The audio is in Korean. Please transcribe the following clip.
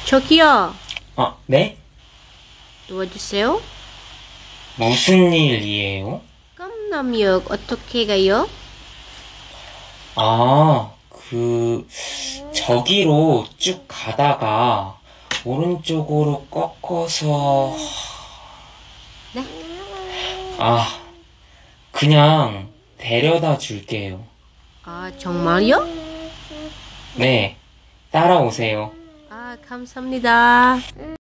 저기요. 네? 도와주세요. 무슨 일이에요? 깜남역 어떻게 가요? 저기로 쭉 가다가 오른쪽으로 꺾어서, 네? 그냥 데려다 줄게요. 정말요? 네, 따라오세요. 감사합니다.